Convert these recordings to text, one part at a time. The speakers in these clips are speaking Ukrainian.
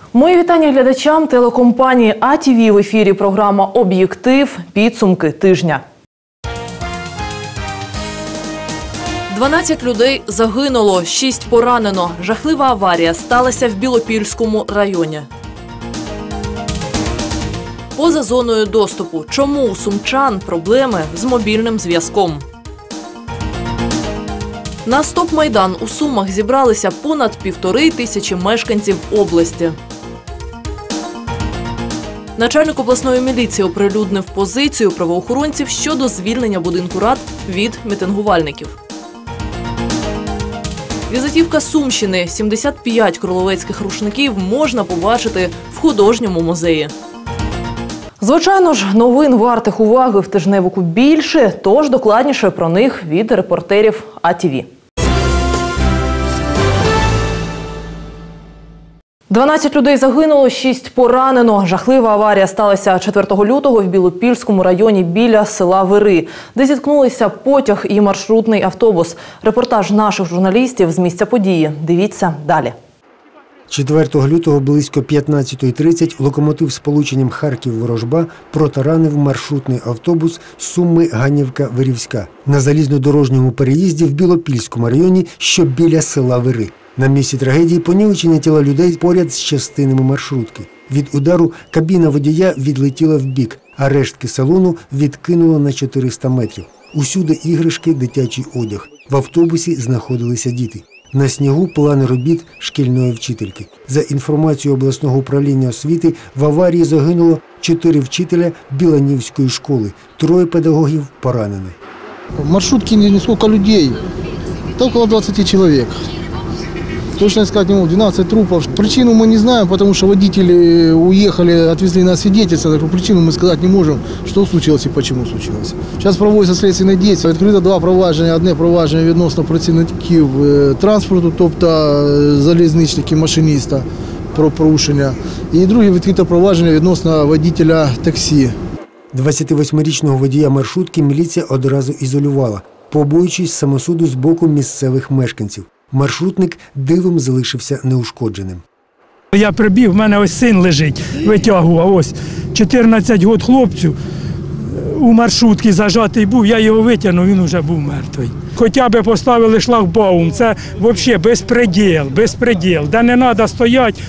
Мої вітання глядачам телекомпанії АТВ. В ефірі програма «Об'єктив. Підсумки тижня». 12 людей загинуло, 6 поранено. Жахлива аварія сталася в Білопільському районі. Поза зоною доступу. Чому у сумчан проблеми з мобільним зв'язком? На стоп-майдан у Сумах зібралися понад 1500 мешканців області. Начальник обласної міліції оприлюднив позицію правоохоронців щодо звільнення будинку рад від мітингувальників. Візитівка Сумщини. 75 кроловецьких рушників можна побачити в художньому музеї. Звичайно ж, новин вартих уваги в тижневику більше, тож докладніше про них від репортерів АТВ. 12 людей загинуло, 6 поранено. Жахлива аварія сталася 4 лютого в Білопільському районі біля села Вири, де зіткнулися потяг і маршрутний автобус. Репортаж наших журналістів з місця події. Дивіться далі. 4 лютого близько 15:30 локомотив з полученням Харків-Ворожба протаранив маршрутний автобус Суми-Ганівка-Вирівська на залізнодорожньому переїзді в Білопільському районі, що біля села Вири. На місці трагедії понівечені тіла людей поряд з частинами маршрутки. Від удару кабіна водія відлетіла вбік, а рештки салону відкинуло на 400 метрів. Усюди іграшки, дитячий одяг. В автобусі знаходилися діти. На снігу плани робіт шкільної вчительки. За інформацією обласного управління освіти, в аварії загинуло 4 вчителя Біланівської школи, 3 педагогів поранені. В маршрутке не сколько людей, это около 20 человек. Точно сказать не могу, 12 трупов. Причину мы не знаем, потому что водители уехали, отвезли на свидетельство. Причину мы сказать не можем, что случилось и почему случилось. Сейчас проводятся следственные действия. Відкрито 2 провадження. Одне провадження відносно працівників транспорту, тобто залізничники, машиніста про порушення. І друге відкрите провадження відносно водителя таксі. 28-річного водія маршрутки міліція одразу ізолювала, побоюючись самосуду з боку місцевих мешканців. Маршрутник дивом залишився неушкодженим. Я прибіг, в мене ось син лежить, витягував, ось 14 років хлопцю у маршрутці зажатий був, я його витягнув, він вже був мертвий. Хоча б поставили шлагбаум, це взагалі безпреділ, де не треба стояти.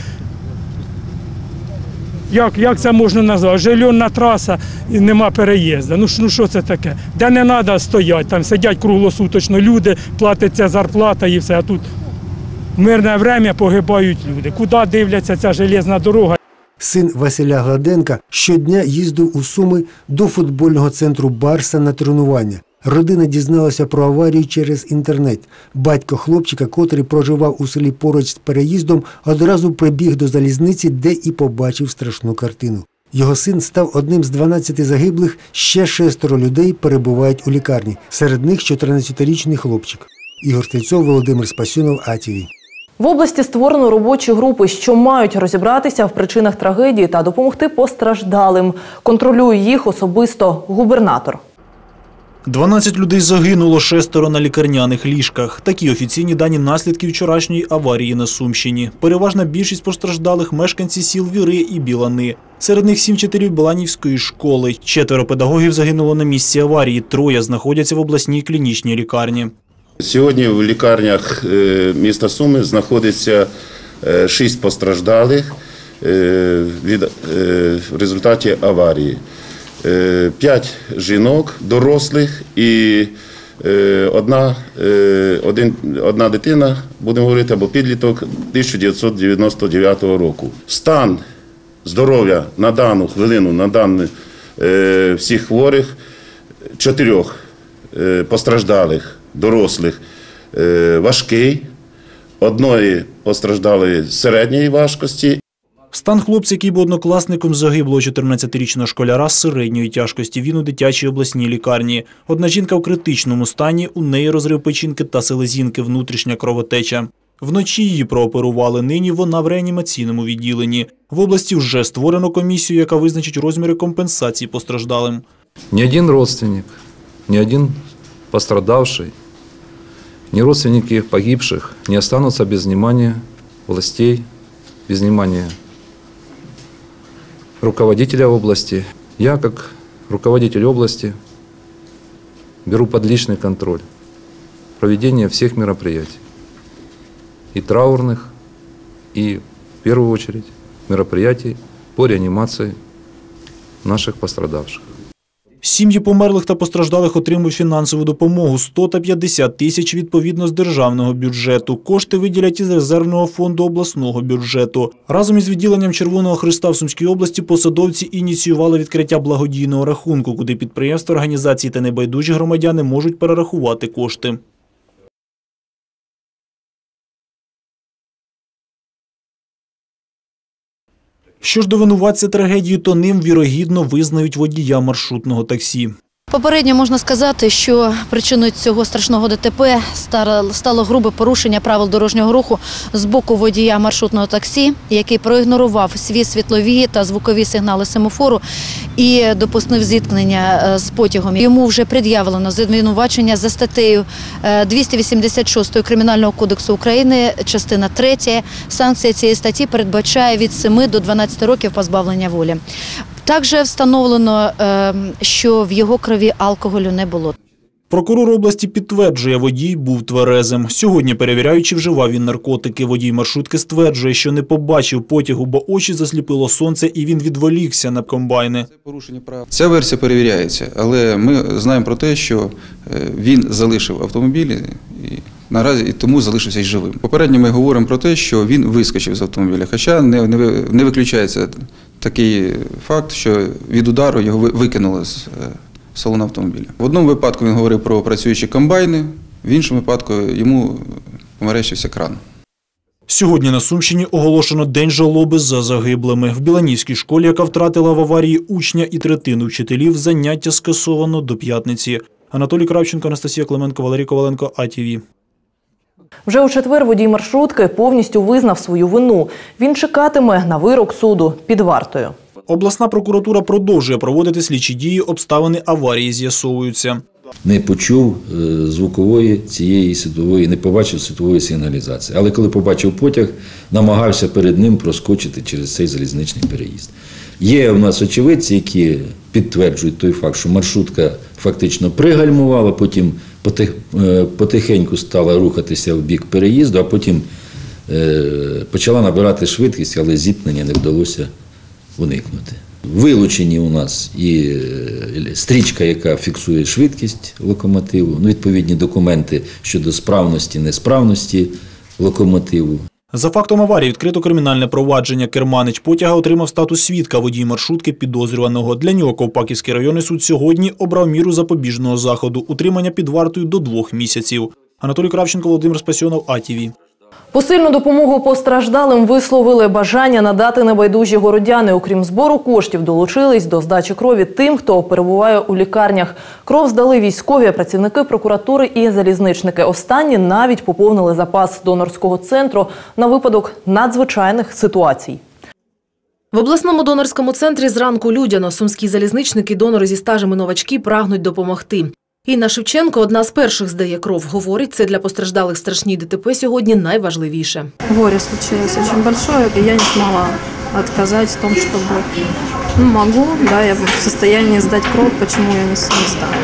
Як це можна назвати? Зелена траса і нема переїзду. Ну що це таке? Де не треба стояти, там сидять круглосуточно люди, платиться зарплата і все. А тут в мирне час погибають люди. Куди дивляться ця железна дорога? Син Василя Гладенка щодня їздив у Суми до футбольного центру «Барса» на тренування. Родина дізналася про аварію через інтернет. Батько хлопчика, котрий проживав у селі поруч з переїздом, одразу прибіг до залізниці, де і побачив страшну картину. Його син став одним з 12 загиблих, ще 6 людей перебувають у лікарні. Серед них 14-річний хлопчик. Ігор Стрільцов, Володимир Спасюнов, АТВ. В області створено робочі групи, що мають розібратися в причинах трагедії та допомогти постраждалим. Контролює їх особисто губернатор. 12 людей загинуло, 6 на лікарняних ліжках. Такі офіційні дані наслідків вчорашньої аварії на Сумщині. Переважна більшість постраждалих – мешканці сіл Віри і Білани. Серед них 7 вчителів Біланівської школи. 4 педагогів загинуло на місці аварії, 3 знаходяться в обласній клінічній лікарні. Сьогодні в лікарнях міста Суми знаходиться 6 постраждалих в результаті аварії. 5 жінок, дорослих і одна дитина, будемо говорити, або підліток 1999 року. Стан здоров'я на дану хвилину, на даних всіх хворих, 4 постраждалих, дорослих важкий, 1 постраждалої середньої важкості. Стан хлопця, який був однокласником загиблого 14-річного школяра з середньої тяжкості, він у дитячій обласній лікарні. Одна жінка в критичному стані, у неї розрив печінки та селезінки, внутрішня кровотеча. Вночі її прооперували, нині вона в реанімаційному відділенні. В області вже створено комісію, яка визначить розміри компенсації постраждалим. Ні один родственник, ні один пострадавший, ні родственники погибших не останутся без внимания властей, без внимания руководителя области. Я, как руководитель области, беру под личный контроль проведение всех мероприятий. И траурных, и, в первую очередь, мероприятий по реанимации наших пострадавших. Сім'ї померлих та постраждалих отримують фінансову допомогу – 100 та 50 тисяч відповідно з державного бюджету. Кошти виділять із резервного фонду обласного бюджету. Разом із відділенням Червоного Хреста в Сумській області посадовці ініціювали відкриття благодійного рахунку, куди підприємства, організації та небайдужі громадяни можуть перерахувати кошти. Що ж до винуватця трагедії, то ним вірогідно визнають водія маршрутного таксі. Попередньо можна сказати, що причиною цього страшного ДТП стало грубе порушення правил дорожнього руху з боку водія маршрутного таксі, який проігнорував свій світлові та звукові сигнали семафору і допустив зіткнення з потягом. Йому вже пред'явлено звинувачення за статтею 286 Кримінального кодексу України, частина 3. Санкція цієї статті передбачає від 7 до 12 років позбавлення волі. Також встановлено, що в його крові алкоголю не було. Прокурор області підтверджує, водій був тверезим. Сьогодні, перевіряючи, вживав він наркотики. Водій маршрутки стверджує, що не побачив потягу, бо очі засліпило сонце і він відволікся на комбайни. Ця версія перевіряється, але ми знаємо про те, що він залишив автомобіль і тому залишився й живим. Попередньо ми говоримо про те, що він вискочив з автомобіля, хоча не виключається такий факт, що від удару його викинуло з салону автомобіля. В одному випадку він говорив про працюючі комбайни, в іншому випадку йому померещився кран. Сьогодні на Сумщині оголошено День жалоби за загиблими. В Біланівській школі, яка втратила в аварії учня і третину вчителів, заняття скасовано до п'ятниці. Анатолій Кравченко, Анастасія Клименко, Валерій Коваленко, АТВ. Вже у четвер водій маршрутки повністю визнав свою вину. Він чекатиме на вирок суду під вартою. Обласна прокуратура продовжує проводити слідчі дії, обставини аварії з'ясовуються. Не почув звукової цієї світлової, не побачив світлової сигналізації. Але коли побачив потяг, намагався перед ним проскочити через цей залізничний переїзд. Є у нас очевидці, які підтверджують той факт, що маршрутка фактично пригальмувала, потім потихеньку стала рухатися в бік переїзду, а потім почала набирати швидкість, але зіткнення не вдалося уникнути. Вилучені у нас і стрічка, яка фіксує швидкість локомотиву, відповідні документи щодо справності, несправності локомотиву. За фактом аварії відкрито кримінальне провадження. Керманич потяга отримав статус свідка, водій маршрутки підозрюваного. Для нього Ковпаківський районний суд сьогодні обрав міру запобіжного заходу – утримання під вартою до 2 місяців. Анатолій Кравченко, Володимир Спасьонов, АТВ. Посильну допомогу постраждалим висловили бажання надати небайдужі городяни. Окрім збору коштів, долучились до здачі крові тим, хто перебуває у лікарнях. Кров здали військові, працівники прокуратури і залізничники. Останні навіть поповнили запас донорського центру на випадок надзвичайних ситуацій. В обласному донорському центрі зранку людяно. Сумські залізничники, донори зі стажем і новачки прагнуть допомогти. Інна Шевченко одна з перших здає кров. Говорить, це для постраждалих в страшній ДТП сьогодні найважливіше. Горе случилось очень большое, и я не смогла отказать в том, чтобы... могу, да, я в состоянии сдать кровь, почему я не сдам.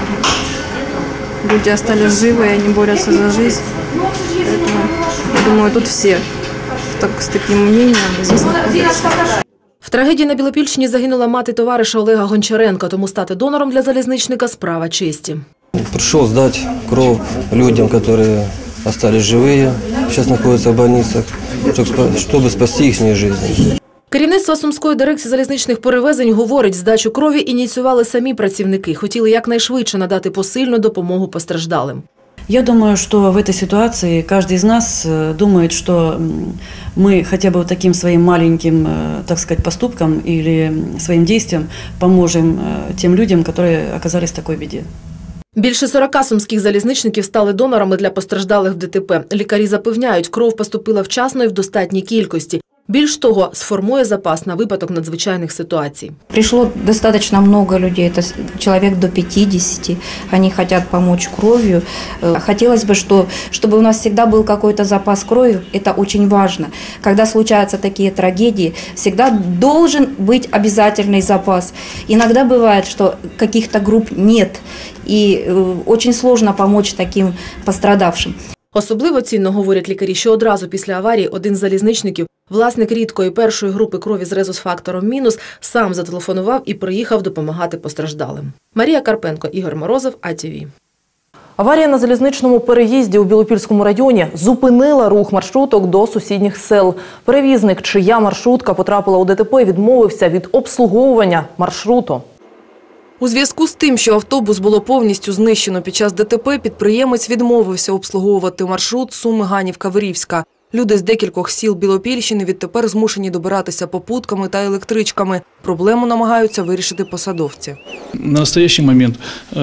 Люди остались живы, они борются за жизнь. Поэтому, я думаю, тут все с таким мнением здесь находятся. В трагедії на Білопільщині загинула мати товариша Олега Гончаренка, тому стати донором для залізничника – справа честі. Пришел сдать кровь людям, которые остались живые, сейчас находятся в больницах, чтобы спасти их жизнь. Керівництво Сумської дирекції залізничних перевезень говорить, здачу крові ініціювали самі працівники. Хотіли якнайшвидше надати посильну допомогу постраждалим. Я думаю, что в этой ситуации каждый из нас думает, что мы хотя бы таким своим маленьким, так сказать, поступком или своим действием поможем тем людям, которые оказались в такой беде. Більше 40 сумських залізничників стали донорами для постраждалих в ДТП. Лікарі запевняють, кров поступила вчасно і в достатній кількості. Більш того, сформує запас на випадок надзвичайних ситуацій. Пришло достаточно много людей, это человек до 50, они хотят помочь кровью. Хотелось бы, чтобы у нас всегда был какой-то запас крови, это очень важно. Когда случаются такие трагедии, всегда должен быть обязательный запас. Иногда бывает, что каких-то групп нет, и очень сложно помочь таким пострадавшим. Особливо цінно, говорять лікарі, що одразу після аварії один з залізничників, власник рідкої першої групи крові з резус-фактором мінус, сам зателефонував і приїхав допомагати постраждалим. Марія Карпенко, Ігор Морозов, АТВ. Аварія на залізничному переїзді у Білопільському районі зупинила рух маршруток до сусідніх сел. Перевізник, чия маршрутка потрапила у ДТП, відмовився від обслуговування маршруту. У зв'язку з тим, що автобус було повністю знищено під час ДТП, підприємець відмовився обслуговувати маршрут Суми-Ганівка-Вирівська. Люди з декількох сіл Білопільщини відтепер змушені добиратися попутками та електричками. Проблему намагаються вирішити посадовці. На настоящий момент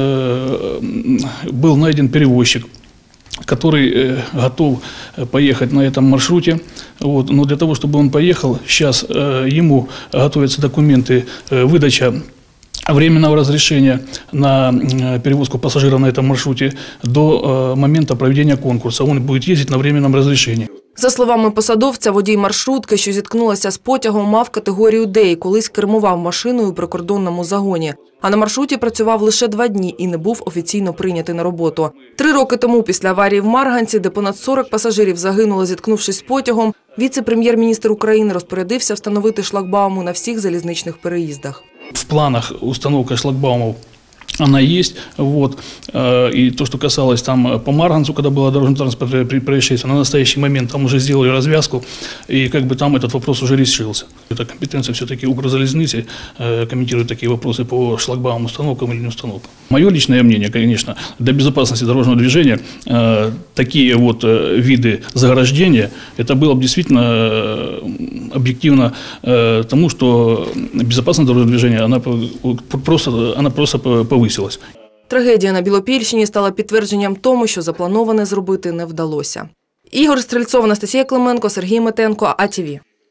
был найден перевозчик, который готов поехать на этом маршруте. Но для того, чтобы он поехал, сейчас ему готовятся документы, выдача временного разрешения на перевозку пассажиров на этом маршруте до момента проведения конкурса. Он будет ездить на временном разрешении. За словами посадовця, водій маршрутки, що зіткнулася з потягом, мав категорію Д і колись кермував машиною у прикордонному загоні. А на маршруті працював лише 2 дні і не був офіційно прийнятий на роботу. 3 роки тому, після аварії в Марганці, де понад 40 пасажирів загинули, зіткнувшись з потягом, віце-прем'єр-міністр України розпорядився встановити шлагбауми на всіх залізничних переїздах. В планах установка шлагбаумов она есть. И то, что касалось там по Марганцу, когда было дорожно-транспортное происшествие, на настоящий момент там уже сделали развязку, и там этот вопрос уже решился. Это компетенция все-таки Укрзалезницы комментирует такие вопросы по шлагбаумам, установкам или не установкам. Мое личное мнение, конечно, для безопасности дорожного движения такие виды заграждения, это было бы действительно объективно тому, что безопасность дорожного движения, она просто повысилась. Трагедія на Білопільщині стала підтвердженням тому, що заплановане зробити не вдалося. Ігор Стрельцов, Анастасія Клименко, Сергій Метенко, АТВ.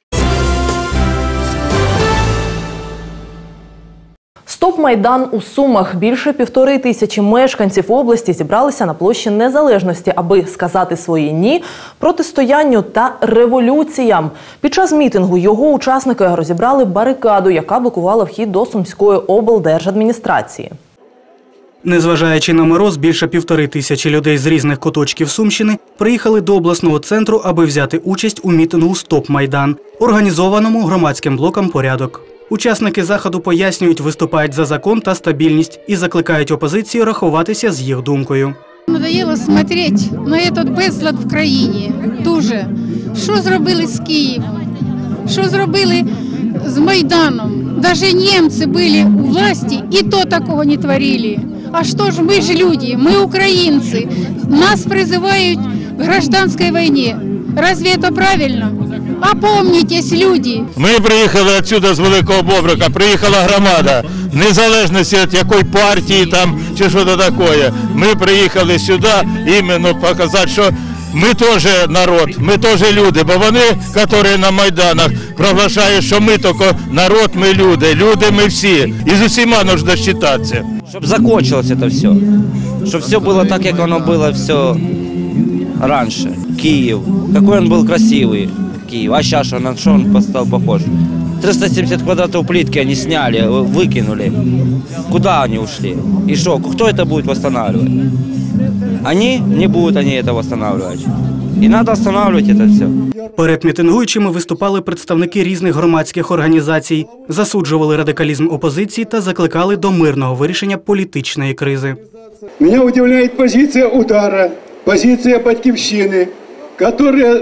Стоп-майдан у Сумах. Більше 1500 мешканців області зібралися на площі Незалежності, аби сказати своє «ні» протистоянню та революціям. Під час мітингу його учасники розібрали барикаду, яка блокувала вхід до Сумської облдержадміністрації. Незважаючи на мороз, більше 1500 людей з різних куточків Сумщини приїхали до обласного центру, аби взяти участь у мітингу «Стоп-майдан», організованому громадським блоком «Порядок». Учасники заходу пояснюють, виступають за закон та стабільність і закликають опозицію рахуватися з їх думкою. Надоело смотреть на этот безлад в країні. Дуже. Що зробили з Києвом? Що зробили з Майданом? Даже німці були у власті і то такого не творили. А что ж, мы же люди, мы украинцы. Нас призывают к гражданской войне. Разве это правильно? Опомнитесь, люди. Ми приїхали отсюда з Великого Бобрика, приїхала громада, незалежності від якої партії там чи що то таке. Ми приїхали сюди іменно показати, що ми теж народ, ми теж люди, бо вони, які на Майданах, проголошують, що ми тільки народ, ми люди ми всі. І з усіма потрібно считатися. Щоб закінчилось це все, щоб все було так, як воно було все раніше. Київ, який він був красивий, Київ, а зараз на що він став похож? 370 квадратов плитки они сняли, выкинули. Куда они ушли? И что, кто это будет восстанавливать? Они не будут это восстанавливать. І треба встановлювати це все. Перед мітингуючими виступали представники різних громадських організацій, засуджували радикалізм опозиції та закликали до мирного вирішення політичної кризи. Мене удивляє позиція удара, позиція Батьківщини, яка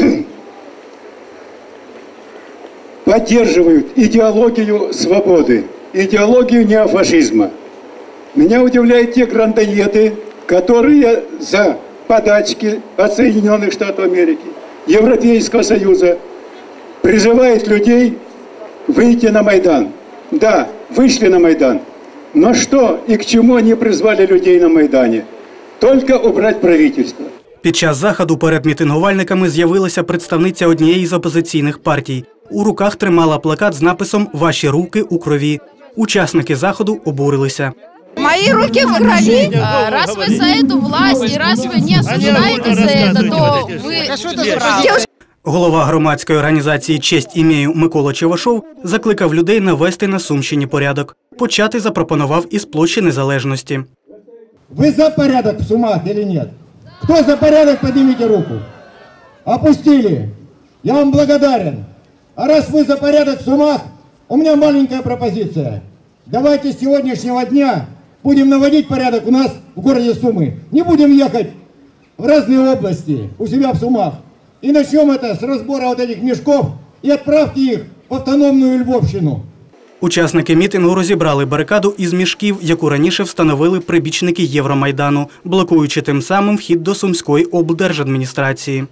поддерживают идеологию свободы, идеологию неофашизма. Меня удивляют те грантоеды, которые за подачки от Соединенных Штатов Америки, Европейского Союза призывают людей выйти на Майдан. Да, вышли на Майдан. Но что и к чему они призвали людей на Майдане? Только убрать правительство. Під час заходу перед мітингувальниками з'явилася представниця однієї з опозиційних партій. У руках тримала плакат з написом «Ваші руки у крові». Учасники заходу обурилися. Мои руки в крови. Раз вы за эту власть и раз вы не осуждаете за это, то вы... Голова громадської організації «Честь імею» Микола Чевашов закликав людей навести на Сумщині порядок. Почати запропонував із площі Незалежності. Ви за порядок в Сумах или нет? Кто за порядок, поднимите руку. Опустили. Я вам благодарен. А раз вы за порядок в Сумах, у меня маленькая пропозиция. Давайте с сегодняшнего дня будем наводить порядок у нас в городе Сумы. Не будем ехать в разные области у себя в Сумах. И начнем это с разбора вот этих мешков и отправки их в автономную Львовщину. Учасники мітингу розібрали барикаду із мішків, яку раніше встановили прибічники Євромайдану, блокуючи тим самим вхід до Сумської облдержадміністрації.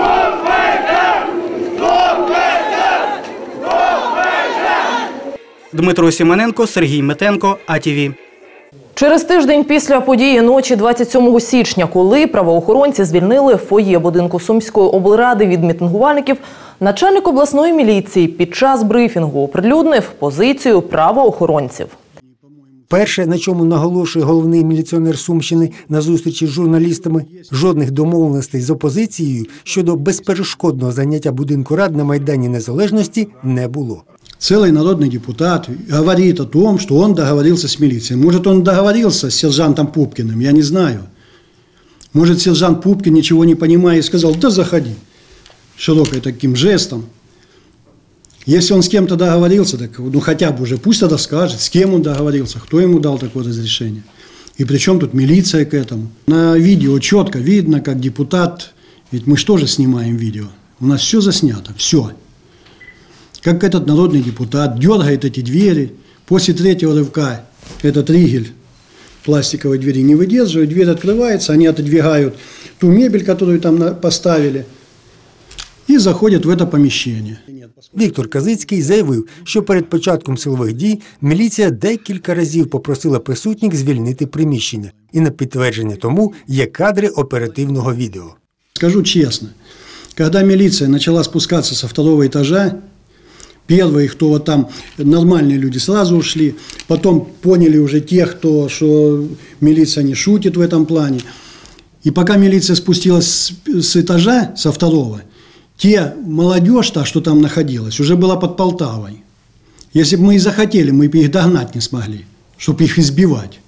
Дмитро Сімоненко, Сергій Метенко, АТВ. Через тиждень після події ночі 27 січня, коли правоохоронці звільнили фоє будинку Сумської облради від мітингувальників, начальник обласної міліції під час брифінгу оприлюднив позицію правоохоронців. Перше, на чому наголошує головний міліціонер Сумщини на зустрічі з журналістами, жодних домовленостей з опозицією щодо безперешкодного заняття будинку Рад на Майдані Незалежності не було. Целый народный депутат говорит о том, что он договорился с милицией. Может, он договорился с сержантом Пупкиным, я не знаю. Может, сержант Пупкин, ничего не понимая, сказал: да заходи, широкой таким жестом. Если он с кем-то договорился, так ну хотя бы уже пусть тогда скажет, с кем он договорился, кто ему дал такое разрешение. И причем тут милиция к этому. На видео четко видно, как депутат, ведь мы же тоже снимаем видео, у нас все заснято, все. Как этот народный депутат дергает эти двери, после третьего рывка этот ригель пластиковой двери не выдерживает, дверь открывается, они отодвигают ту мебель, которую там поставили, і заходять в це поміщення. Віктор Казицький заявив, що перед початком силових дій міліція декілька разів попросила присутніх звільнити приміщення. І на підтвердження тому є кадри оперативного відео. Скажу честно, когда милиция начала спускаться со второго этажа, первые, кто вот там, нормальные люди сразу ушли, потом поняли уже те, что милиция не шутит в этом плане. И пока милиция спустилась с этажа, со второго, те молодежь, та, что там находилась, уже была под Полтавой. Если бы мы и захотели, мы бы их догнать не смогли, чтобы их избивать.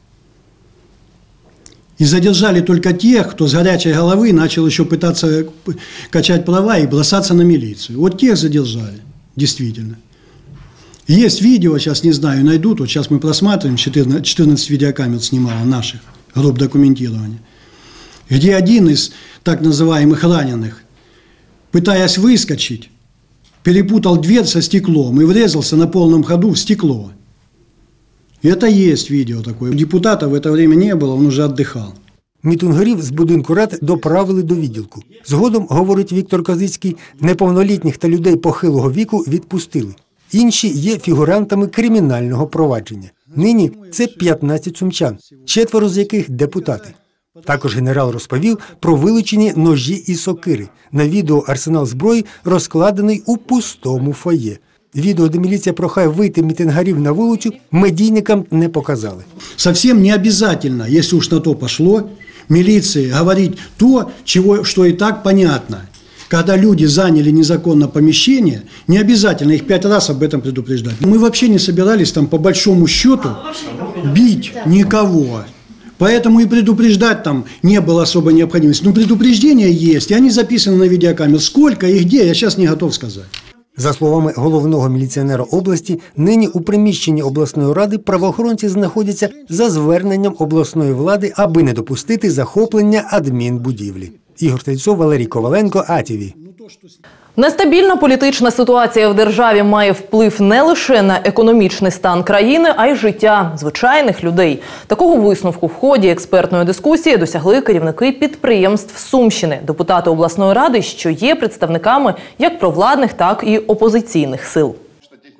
И задержали только тех, кто с горячей головы начал еще пытаться качать права и бросаться на милицию. Вот тех задержали, действительно. Есть видео, сейчас не знаю, найдут, вот сейчас мы просматриваем, 14 видеокамер снимало наших групп документирования, где один из так называемых раненых, пытаясь выскочить, перепутал дверь со стеклом и врезался на полном ходу в стекло. И это есть видео такое. Депутата в это время не было, он уже отдыхал. Мітингарів з будинку Рад доправили до відділку. Згодом, говорить Віктор Казицький, неповнолітніх та людей похилого віку відпустили. Інші є фігурантами кримінального провадження. Нині це 15 сумчан, 4 з яких депутати. Також генерал розповів про вилучені ножі і сокири. На відео арсенал зброї розкладений у пустому фоє. Відео, де міліція прохає вийти мітингарів на вулицю, медійникам не показали. Совсем не обязательно, если уж на то пошло, милиции говорить то, что и так понятно. Когда люди заняли незаконно помещение, не обязательно их 5 раз об этом предупреждать. Мы вообще не собирались там по большому счету бить никого. Поэтому и предупреждать там не было особой необходимости. Но предупреждения есть, и они записаны на видеокамеру. Сколько и где, я сейчас не готов сказать. За словами головного міліціонера області, нині у приміщенні обласної ради правоохоронці знаходяться за зверненням обласної влади, аби не допустити захоплення адмінбудівлі. Ігор Тельцов, Валерій Коваленко, АТВ. Нестабільна політична ситуація в державі має вплив не лише на економічний стан країни, а й життя звичайних людей. Такого висновку в ході експертної дискусії досягли керівники підприємств Сумщини, депутати обласної ради, що є представниками як провладних, так і опозиційних сил.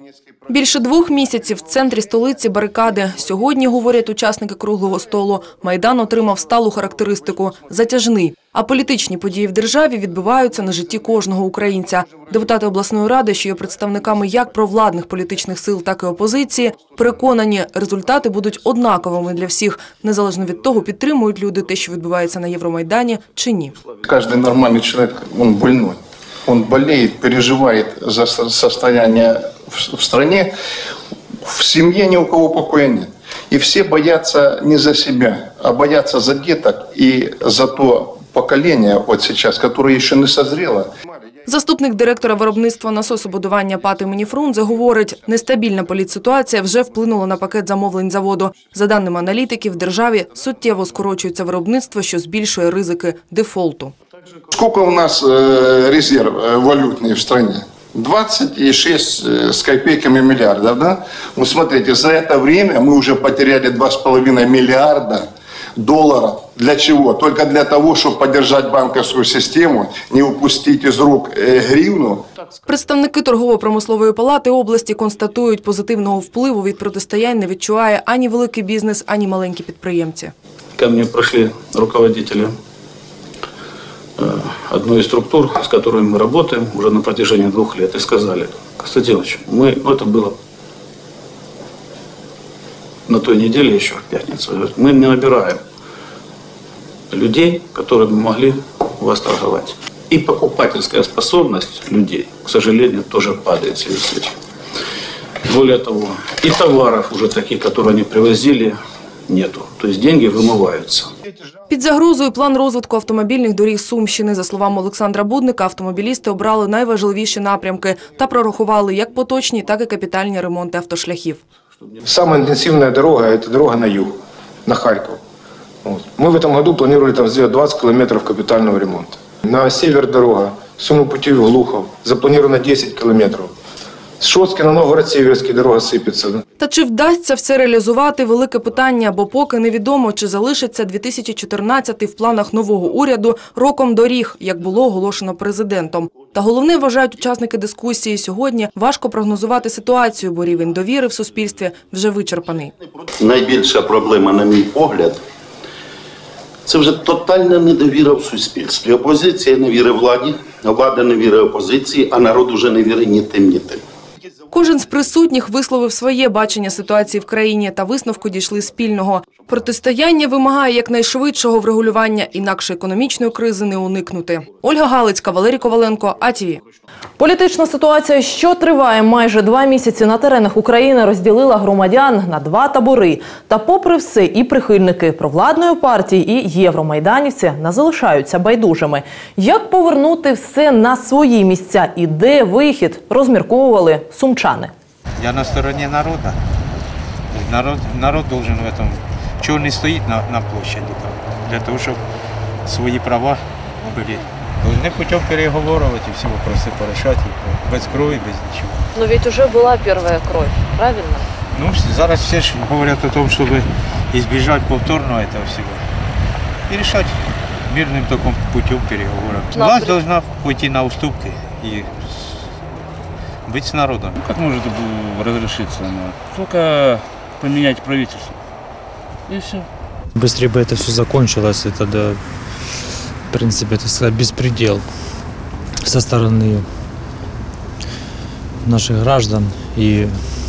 Більше 2 місяців в центрі столиці барикади. Сьогодні, говорять учасники круглого столу, Майдан отримав сталу характеристику – затяжний. А політичні події в державі відбиваються на житті кожного українця. Депутати обласної ради, що є представниками як провладних політичних сил, так і опозиції, переконані, результати будуть однаковими для всіх, незалежно від того, підтримують люди те, що відбувається на Євромайдані, чи ні. Кожен нормальний чоловік, він больной. Он болеет, переживает за состояние в стране. В семье ни у кого покоя нет. И все боятся не за себя, а боятся за деток и за то поколение вот сейчас, которое еще не созрело. Заступник директора виробництва насособудування ПАТ імені Фрунзе говорить, нестабільна політситуація вже вплинула на пакет замовлень заводу. За даними аналітиків, в державі суттєво скорочується виробництво, що збільшує ризики дефолту. Сколько у нас резерв валютный в стране? 26 с копейками миллиардов, да? Вот смотрите, за это время мы уже потеряли 2,5 миллиарда долларов. Для чего? Только для того, чтобы поддержать банковскую систему, не упустить из рук гривну. Представники торгово-промислової палати області констатують, позитивного впливу від протистоянь не відчуває ані великий бізнес, ані маленькі підприємці. Ко мне пришли руководители одной из структур, с которыми мы работаем уже на протяжении 2 лет, и сказали: Константинович, это было на той неделе еще, в пятницу, мы не набираем людей, которые бы могли у вас торговать. И покупательская способность людей, к сожалению, тоже падает в связи с этим. Более того, и товаров уже таких, которые они привозили, нету. То есть деньги вымываются. Під загрозою план розвитку автомобільних доріг Сумщини. За словами Олександра Будника, автомобілісти обрали найважливіші напрямки та прорахували як поточні, так і капітальні ремонти автошляхів. Самая интенсивная дорога – это дорога на юг, на Харьков. Вот. Мы в этом году планировали там сделать 20 километров капитального ремонта. На север дорога, Сумы-Путивль, Глухов, запланировано 10 километров. З Шостки на Новгород-Северський дорога сипеться. Та чи вдасться все реалізувати – велике питання, бо поки невідомо, чи залишиться 2014 в планах нового уряду роком доріг, як було оголошено президентом. Та головне, вважають учасники дискусії, сьогодні важко прогнозувати ситуацію, бо рівень довіри в суспільстві вже вичерпаний. Найбільша проблема, на мій погляд, це вже тотальна недовіра в суспільстві. Опозиція не вірить владі, влада не вірить опозиції, а народ уже не вірить ні тим, ні тим. Кожен з присутніх висловив своє бачення ситуації в країні та висновку дійшли спільного. Протистояння вимагає якнайшвидшого врегулювання, інакше економічної кризи не уникнути. Ольга Галицька, Валерій Коваленко, АТВ. Політична ситуація, що триває майже 2 місяці на теренах України, розділила громадян на 2 табори. Та попри все, і прихильники провладної партії, і євромайданівці не залишаються байдужими. Як повернути все на свої місця і де вихід, розмірковували сумчани. Я на стороне народа. Народ должен в этом... Чего он не стоит на площади там, для того, чтобы свои права были. Должны путем переговоров эти все вопросы порешать, без крови, без ничего. Но ведь уже была первая кровь, правильно? Ну, зараз все говорят о том, чтобы избежать повторного этого всего. И решать мирным таким путем переговоров. Власть должна пойти на уступки и быть с народом. Как может разрешиться? Только поменять правительство. И все. Быстрее бы это все закончилось, и тогда, в принципе, это сказать, беспредел со стороны наших граждан и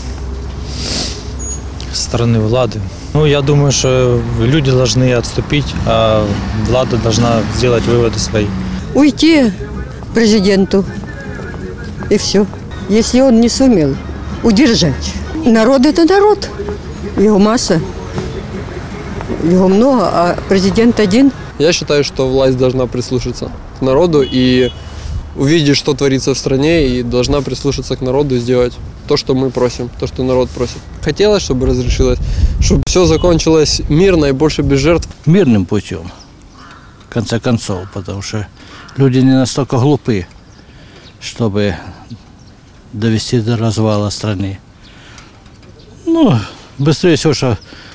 со стороны влады. Ну, я думаю, что люди должны отступить, а влада должна сделать выводы свои. Уйти президенту, и все. Если он не сумел удержать. Народ – это народ, его масса. Его много, а президент один. Я считаю, что власть должна прислушаться к народу и увидеть, что творится в стране, и должна прислушаться к народу и сделать то, что мы просим, то, что народ просит. Хотелось, чтобы разрешилось, чтобы все закончилось мирно и больше без жертв. Мирным путем, в конце концов, потому что люди не настолько глупы, чтобы довести до развала страны. Ну, быстрее всего, что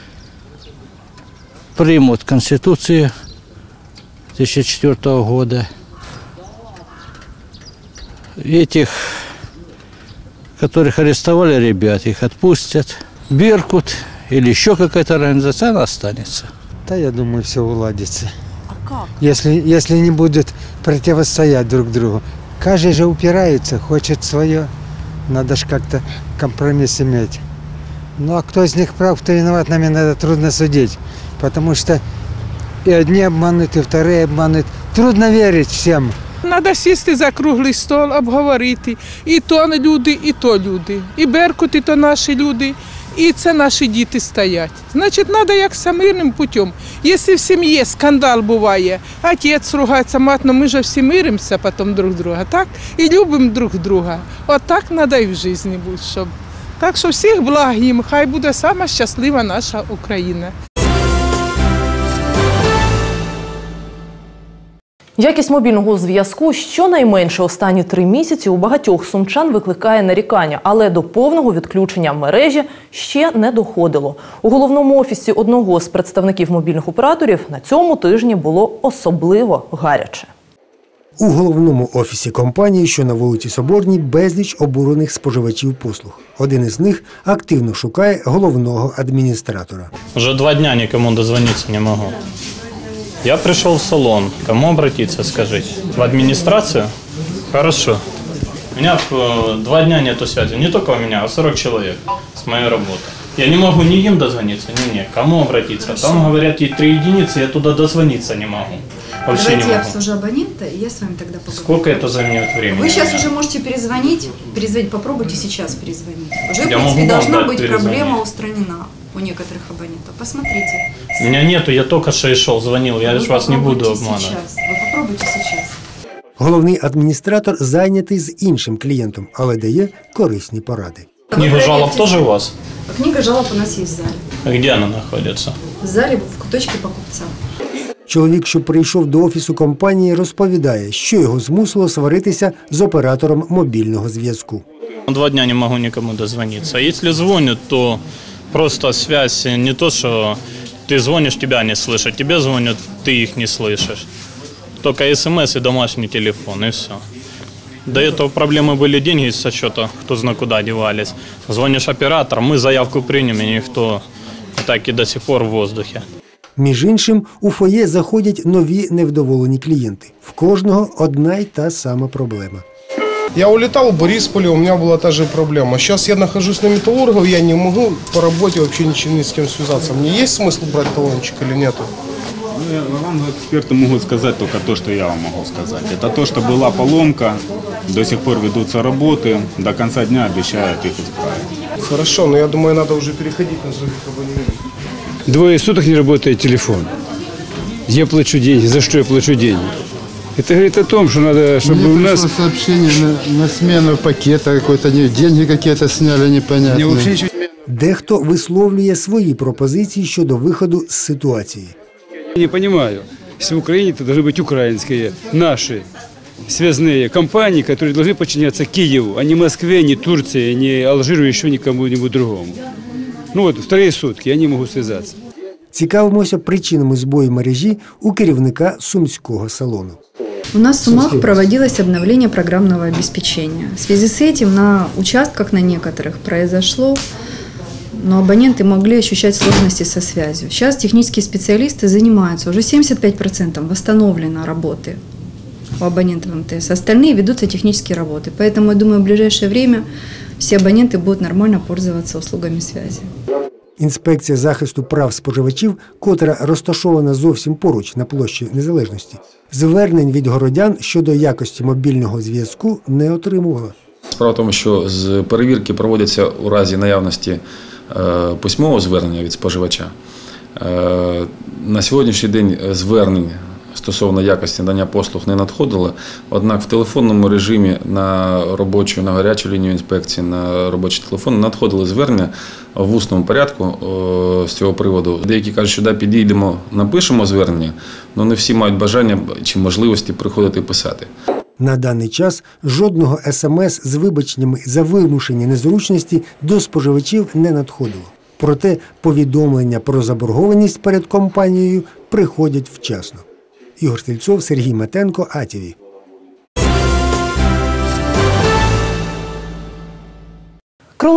примут Конституцию 2004 года. Этих которых арестовали ребят, их отпустят. Беркут или еще какая-то организация, она останется. Да, я думаю, все уладится. А как? Если не будут противостоять друг другу. Каждый же упирается, хочет свое. Надо же как-то компромисс иметь. Ну а кто из них прав, кто виноват, нам иногда трудно судить. Потому что и одни обманут, и вторые обманут. Трудно верить всем. Треба сісти за круглий стол, обговорити. І то люди, і то люди. І Беркут, і то наші люди. І це наші діти стоять. Значить, треба як мирним путем. Якщо в сім'ї скандал буває, отець ругається, мать, ну ми ж всі миримося потім друг друга, так? І любимо друг друга. От так треба і в житті бути, щоб. Так що всіх благ їм, хай буде сама щаслива наша Україна. Якість мобільного зв'язку щонайменше останні 3 місяці у багатьох сумчан викликає нарікання, але до повного відключення мережі ще не доходило. У головному офісі одного з представників мобільних операторів на цьому тижні було особливо гаряче. У головному офісі компанії, що на вулиці Соборній, безліч обурених споживачів послуг. Один із них активно шукає головного адміністратора. Вже 2 дня нікому дозвонитися не можу. Я пришел в салон. Кому обратиться, скажите? В администрацию? Хорошо. У меня 2 дня нету связи. Не только у меня, а 40 человек с моей работы. Я не могу ни им дозвониться, ни мне. Кому обратиться? Там говорят, и 3 единицы, я туда дозвониться не могу. Вообще Давайте не могу. я обслужу абонента, и я с вами тогда поговорю. Сколько это займет времени? Вы сейчас уже можете перезвонить, попробуйте сейчас перезвонить. Уже, в Я принципе, могу должна вам быть дать проблема устранена у некоторых абонентов. Посмотрите. У меня нету, я только что и шел, звонил, я же вас не буду обманывать. Сейчас. Вы попробуйте сейчас. Головний адміністратор зайнятий з іншим клієнтом, але дає корисні поради. Книга жалоб тоже у вас? Книга жалоб у нас есть в зале. Где она находится? В зале в точке покупца. Чоловік, що прийшов до офісу компанії, розповідає, що його змусило сваритися з оператором мобільного зв'язку. 2 дня не могу никому дозвониться. Если звонят, то просто связь не то, что ты звонишь, тебя не слышат. Тебе звонят, ты их не слышишь. Только СМС и домашний телефон, и все. До этого проблемы были, деньги со счета, кто знает куда девались. Звонишь оператор, мы заявку примем, и никто так и до сих пор в воздухе. Між іншим, у фоє заходять нові невдоволені клієнти. В кожного одна й та сама проблема. Я улетал в Борисполе, у меня была та же проблема. Сейчас я нахожусь на Металлургов, я не могу по работе вообще ничего ни с кем связаться. Мне есть смысл брать талончик или нет? Вам, эксперты, могут сказать только то, что я вам могу сказать. Это то, что была поломка, до сих пор ведутся работы, до конца дня обещают их исправить. Хорошо, но я думаю, надо уже переходить на других абонентов. 2 суток не работает телефон. Я плачу деньги. За что я плачу деньги? Это говорит о том, что надо, чтобы у нас... сообщение на смену пакета какой-то, деньги какие-то сняли непонятные. Дехто висловлює свої пропозиції щодо виходу з ситуації. Я не понимаю, если в Украине, то должны быть украинские, наши связные компании, которые должны подчиняться Киеву, а не Москве, не Турции, не Алжиру, еще никому-нибудь другому. Ну вот, 2 сутки, я не могу связаться. Цікавимося причинами збою мережі у керівника сумського салону. У нас в Сумах проводилось обновление программного обеспечения. В связи с этим на участках на некоторых произошло, но абоненты могли ощущать сложности со связью. Сейчас технические специалисты занимаются, уже 75% восстановлено работы у абонентов МТС. Остальные ведутся технические работы. Поэтому, я думаю, в ближайшее время все абоненты будут нормально пользоваться услугами связи. Інспекція захисту прав споживачів, котра розташована зовсім поруч на площі Незалежності, звернень від городян щодо якості мобільного зв'язку не отримувала. Справа в тому, що з перевірки проводяться у разі наявності письмового звернення від споживача. На сьогоднішній день звернень стосовно якості надання послуг не надходило, однак в телефонному режимі на робочу, на гарячу лінію інспекції, на робочий телефон надходили звернення в усному порядку з цього приводу. Деякі кажуть, що підійдемо, напишемо звернення, але не всі мають бажання чи можливості приходити і писати. На даний час жодного СМС з вибаченнями за вимушені незручності до споживачів не надходило. Проте повідомлення про заборгованість перед компанією приходять вчасно. Ігор Стрільцов, Сергій Метенко, АТВ.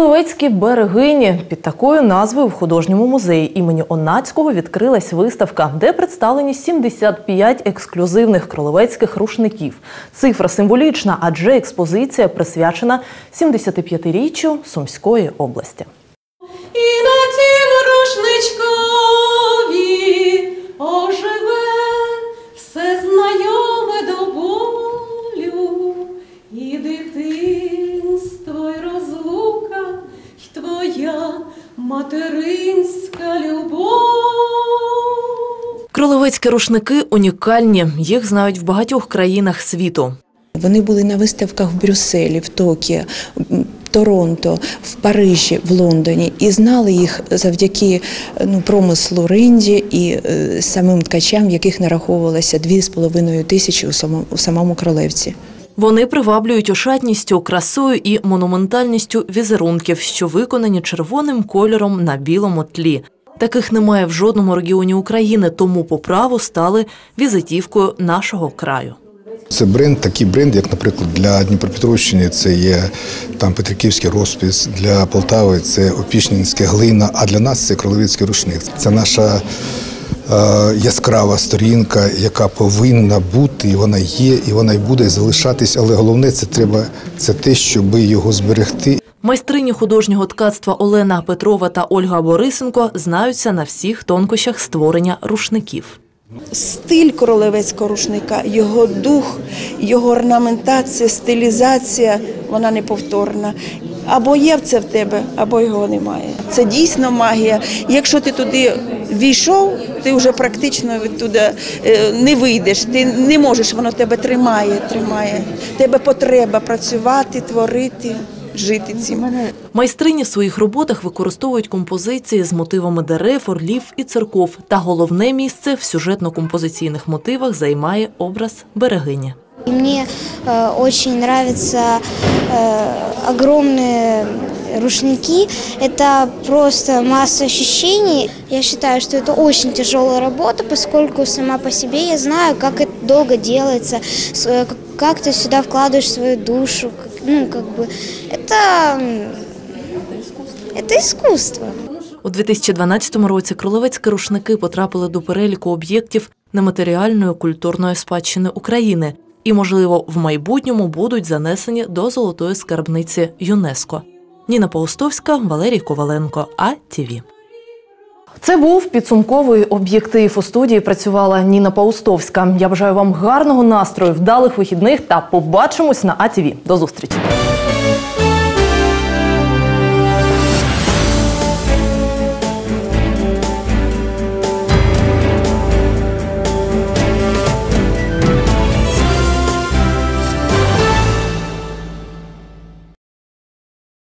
Кролевецькі берегині. Під такою назвою в художньому музеї імені Онацького відкрилась виставка, де представлені 75 ексклюзивних кролевецьких рушників. Цифра символічна, адже експозиція присвячена 75-річчю Сумської області. І на тім рушничкові оживе все знайоме до болю, і дитинство, й розлука, й твоя материнська любов. Кролевецькі рушники унікальні, їх знають в багатьох країнах світу. Вони були на виставках в Брюсселі, в Токіо, Торонто, в Парижі, в Лондоні. І знали їх завдяки промислу ринді і самим ткачам, в яких нараховувалося 2,5 тисячі у самому Кролевці. Вони приваблюють ошатністю, красою і монументальністю візерунків, що виконані червоним кольором на білому тлі. Таких немає в жодному регіоні України, тому по праву стали візитівкою нашого краю. Це бренд, такий бренд, як, наприклад, для Дніпропетровщини це є там Петриківський розпис, для Полтави це Опішнянська глина, а для нас це Кролевецький рушник. Це наша яскрава сторінка, яка повинна бути, і вона є, і вона й буде залишатись, але головне це те, щоб його зберегти. Майстрині художнього ткацтва Олена Петрова та Ольга Борисенко знаються на всіх тонкощах створення рушників. Стиль кролевецького рушника, його дух, його орнаментація, стилізація, вона неповторна. Або є це в тебе, або його немає. Це дійсно магія. Якщо ти туди війшов, ти вже практично відтуди не вийдеш, ти не можеш, воно тебе тримає. Тебе потреба працювати, творити, жити цим. Майстрині в своїх роботах використовують композиції з мотивами дерев, орлів і церков. Та головне місце в сюжетно-композиційних мотивах займає образ берегині. Мне очень нравятся огромные рушники. Это просто масса ощущений. Я считаю, что это очень тяжелая работа, поскольку сама по себе я знаю, как это долго делается, как ты сюда вкладываешь свою душу. Это искусство. У 2012 році кролевецькі рушники потрапили до переліку об'єктів нематеріальної культурної спадщини України і, можливо, в майбутньому будуть занесені до золотої скарбниці ЮНЕСКО. Ніна Паустовська, Валерій Коваленко, АТВ. Це був підсумковий об'єктив. У студії працювала Ніна Паустовська. Я бажаю вам гарного настрою, вдалих вихідних та побачимось на АТВ. До зустрічі!